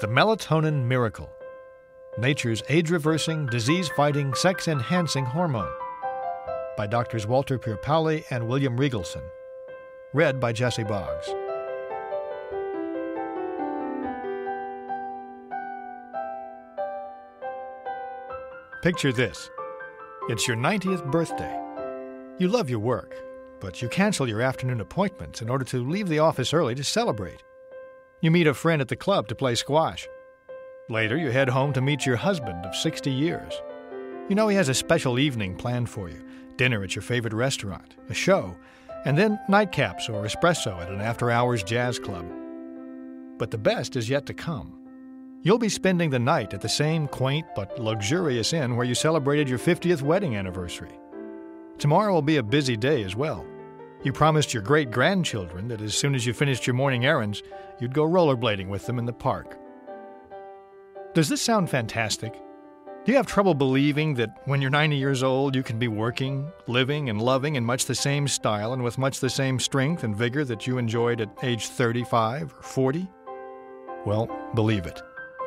Melatonin Miracle, Nature's Age-Reversing, Disease-Fighting, Sex-Enhancing Hormone, by Drs. Walter Pierpaoli and William Regelson. Read by Jesse Boggs. Picture this. It's your 90th birthday. You love your work, but you cancel your afternoon appointments in order to leave the office early to celebrate. You meet a friend at the club to play squash. Later, you head home to meet your husband of 60 years. You know he has a special evening planned for you, dinner at your favorite restaurant, a show, and then nightcaps or espresso at an after-hours jazz club. But the best is yet to come. You'll be spending the night at the same quaint but luxurious inn where you celebrated your 50th wedding anniversary. Tomorrow will be a busy day as well. You promised your great-grandchildren that as soon as you finished your morning errands, you'd go rollerblading with them in the park. Does this sound fantastic? Do you have trouble believing that when you're 90 years old, you can be working, living, and loving in much the same style and with much the same strength and vigor that you enjoyed at age 35 or 40? Well, believe it.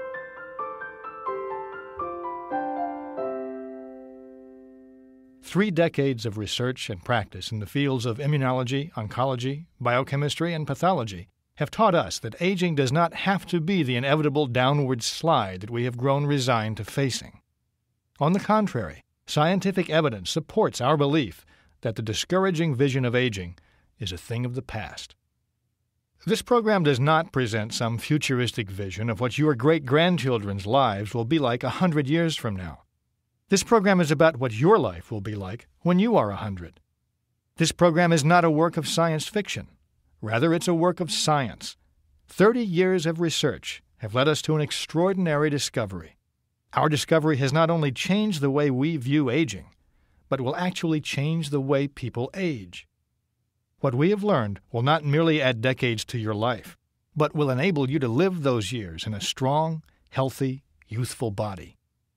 Three decades of research and practice in the fields of immunology, oncology, biochemistry, and pathology have taught us that aging does not have to be the inevitable downward slide that we have grown resigned to facing. On the contrary, scientific evidence supports our belief that the discouraging vision of aging is a thing of the past. This program does not present some futuristic vision of what your great-grandchildren's lives will be like 100 years from now. This program is about what your life will be like when you are 100. This program is not a work of science fiction. Rather, it's a work of science. 30 years of research have led us to an extraordinary discovery. Our discovery has not only changed the way we view aging, but will actually change the way people age. What we have learned will not merely add decades to your life, but will enable you to live those years in a strong, healthy, youthful body.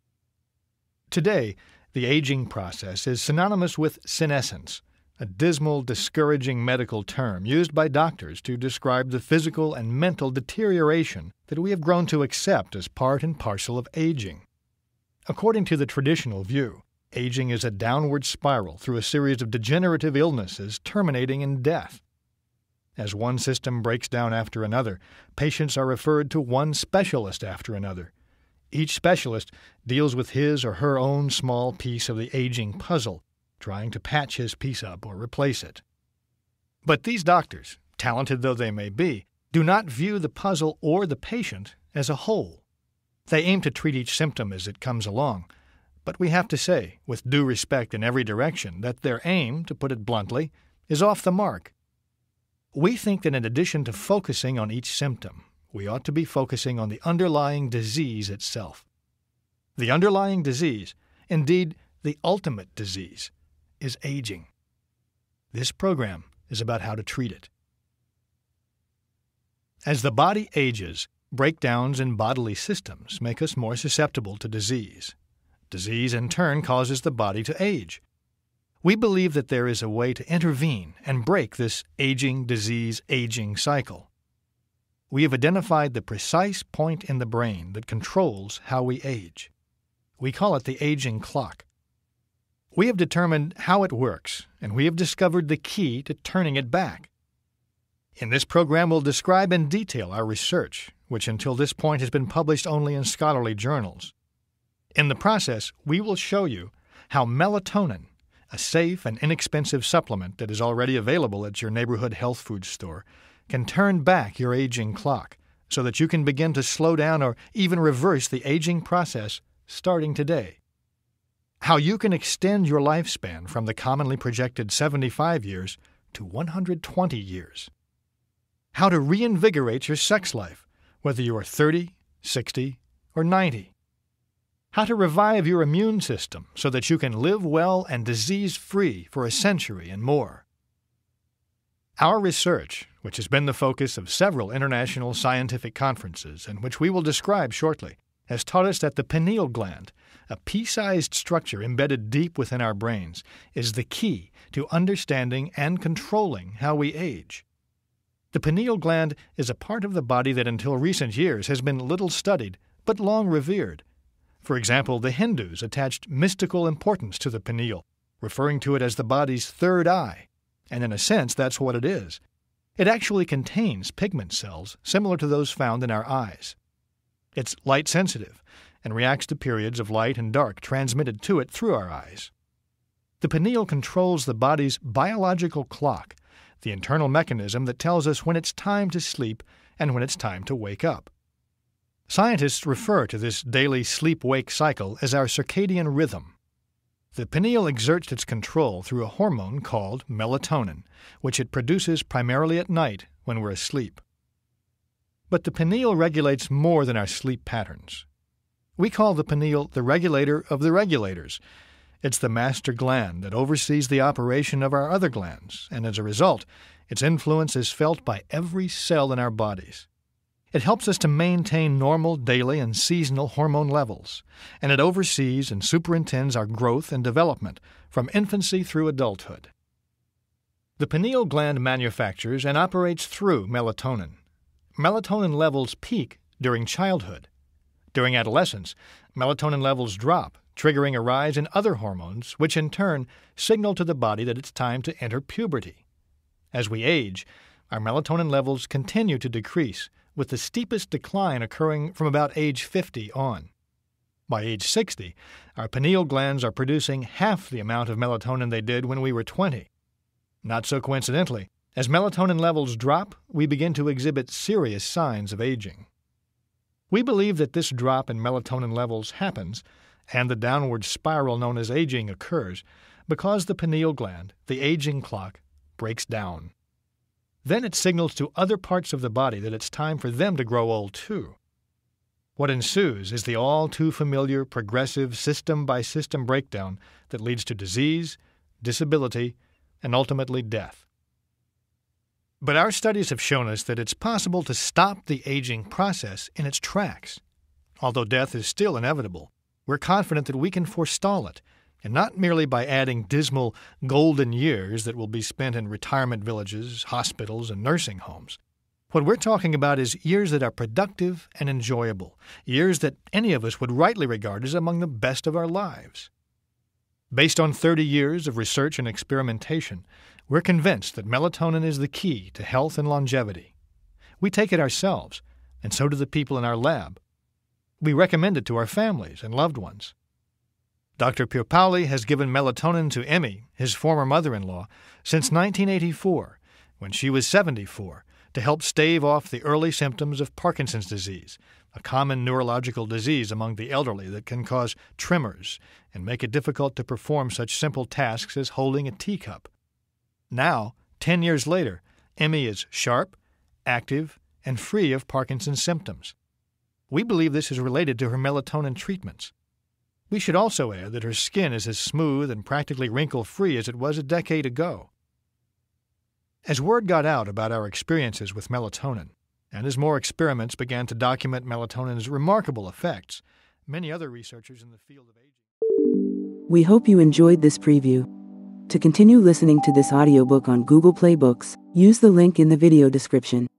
Today, the aging process is synonymous with senescence, a dismal, discouraging medical term used by doctors to describe the physical and mental deterioration that we have grown to accept as part and parcel of aging. According to the traditional view, aging is a downward spiral through a series of degenerative illnesses terminating in death. As one system breaks down after another, patients are referred to one specialist after another. Each specialist deals with his or her own small piece of the aging puzzle, trying to patch his piece up or replace it. But these doctors, talented though they may be, do not view the puzzle or the patient as a whole. They aim to treat each symptom as it comes along, but we have to say, with due respect in every direction, that their aim, to put it bluntly, is off the mark. We think that in addition to focusing on each symptom, we ought to be focusing on the underlying disease itself. The underlying disease, indeed the ultimate disease, is aging. This program is about how to treat it. As the body ages, breakdowns in bodily systems make us more susceptible to disease. Disease, in turn, causes the body to age. We believe that there is a way to intervene and break this aging cycle. We have identified the precise point in the brain that controls how we age. We call it the aging clock. We have determined how it works, and we have discovered the key to turning it back. In this program, we'll describe in detail our research, which until this point has been published only in scholarly journals. In the process, we will show you how melatonin, a safe and inexpensive supplement that is already available at your neighborhood health food store, can turn back your aging clock so that you can begin to slow down or even reverse the aging process starting today. How you can extend your lifespan from the commonly projected 75 years to 120 years. How to reinvigorate your sex life, whether you are 30, 60, or 90. How to revive your immune system so that you can live well and disease-free for a century and more. Our research, which has been the focus of several international scientific conferences and which we will describe shortly, has taught us that the pineal gland, a pea-sized structure embedded deep within our brains, is the key to understanding and controlling how we age. The pineal gland is a part of the body that until recent years has been little studied, but long revered. For example, the Hindus attached mystical importance to the pineal, referring to it as the body's third eye, and in a sense that's what it is. It actually contains pigment cells similar to those found in our eyes. It's light-sensitive and reacts to periods of light and dark transmitted to it through our eyes. The pineal controls the body's biological clock, the internal mechanism that tells us when it's time to sleep and when it's time to wake up. Scientists refer to this daily sleep-wake cycle as our circadian rhythm. The pineal exerts its control through a hormone called melatonin, which it produces primarily at night when we're asleep. But the pineal regulates more than our sleep patterns. We call the pineal the regulator of the regulators. It's the master gland that oversees the operation of our other glands, and as a result, its influence is felt by every cell in our bodies. It helps us to maintain normal daily and seasonal hormone levels, and it oversees and superintends our growth and development from infancy through adulthood. The pineal gland manufactures and operates through melatonin. Melatonin levels peak during childhood. During adolescence, melatonin levels drop, triggering a rise in other hormones, which in turn signal to the body that it's time to enter puberty. As we age, our melatonin levels continue to decrease, with the steepest decline occurring from about age 50 on. By age 60, our pineal glands are producing half the amount of melatonin they did when we were 20. Not so coincidentally, as melatonin levels drop, we begin to exhibit serious signs of aging. We believe that this drop in melatonin levels happens, and the downward spiral known as aging occurs, because the pineal gland, the aging clock, breaks down. Then it signals to other parts of the body that it's time for them to grow old too. What ensues is the all-too-familiar progressive system-by-system breakdown that leads to disease, disability, and ultimately death. But our studies have shown us that it's possible to stop the aging process in its tracks. Although death is still inevitable, we're confident that we can forestall it, and not merely by adding dismal golden years that will be spent in retirement villages, hospitals, and nursing homes. What we're talking about is years that are productive and enjoyable, years that any of us would rightly regard as among the best of our lives. Based on 30 years of research and experimentation, we're convinced that melatonin is the key to health and longevity. We take it ourselves, and so do the people in our lab. We recommend it to our families and loved ones. Dr. Pierpaoli has given melatonin to Emmy, his former mother-in-law, since 1984, when she was 74, to help stave off the early symptoms of Parkinson's disease, a common neurological disease among the elderly that can cause tremors and make it difficult to perform such simple tasks as holding a teacup. Now, 10 years later, Emmy is sharp, active, and free of Parkinson's symptoms. We believe this is related to her melatonin treatments. We should also add that her skin is as smooth and practically wrinkle-free as it was a decade ago. As word got out about our experiences with melatonin, and as more experiments began to document melatonin's remarkable effects, many other researchers in the field of aging... We hope you enjoyed this preview. To continue listening to this audiobook on Google Play Books, use the link in the video description.